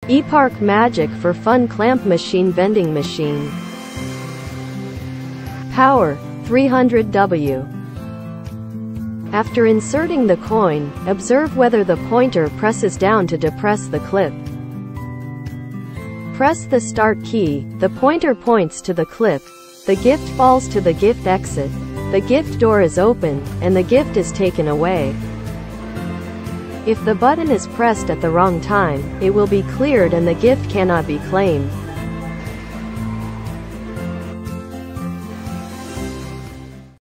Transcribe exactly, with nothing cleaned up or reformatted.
EPARK Magic for Fun Clamp Machine Vending Machine. Power, three hundred watts. After inserting the coin, observe whether the pointer presses down to depress the clip. Press the start key, the pointer points to the clip, the gift falls to the gift exit, the gift door is open, and the gift is taken away. If the button is pressed at the wrong time, it will be cleared and the gift cannot be claimed.